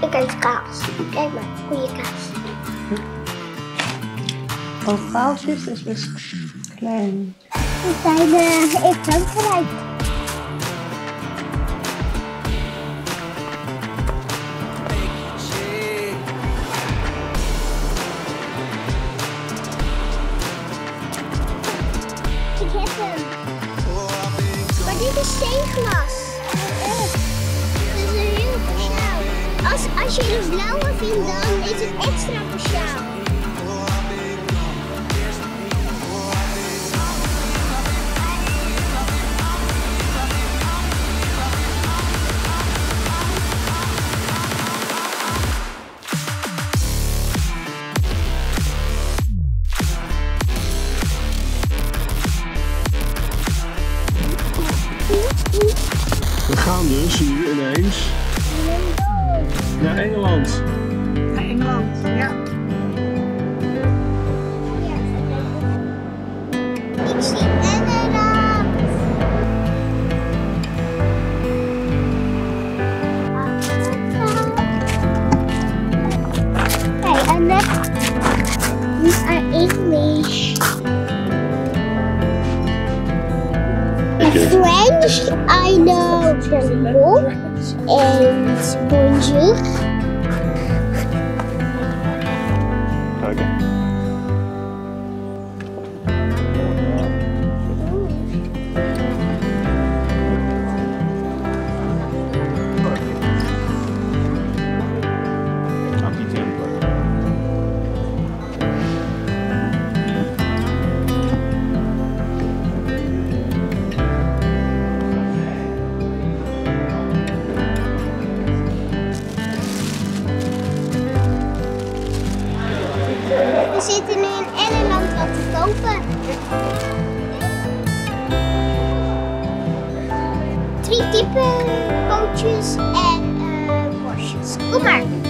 Ik eet kaas. Kijk maar, goede kaas. Ovaaltjes is best klein. We zijn in Frankrijk. Ik heb hem. Maar dit is zeeglas. Dat is heel speciaal. Als je een blauwe vindt, dan is het extra speciaal. We gaan dus nu ineens naar Engeland. Naar Engeland, ja. Ik zie Engeland. Hey, and these are English. French, I know bonjour and bonjour. Okay. We zitten nu in Engeland wat te kopen. 3 typen bootjes en borstjes. Kom maar.